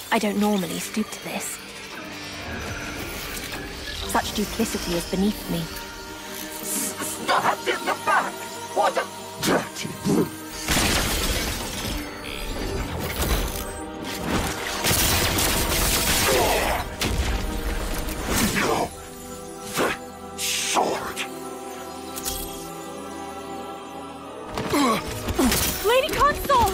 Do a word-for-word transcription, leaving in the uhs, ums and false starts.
I don't normally stoop to this. Such duplicity is beneath me.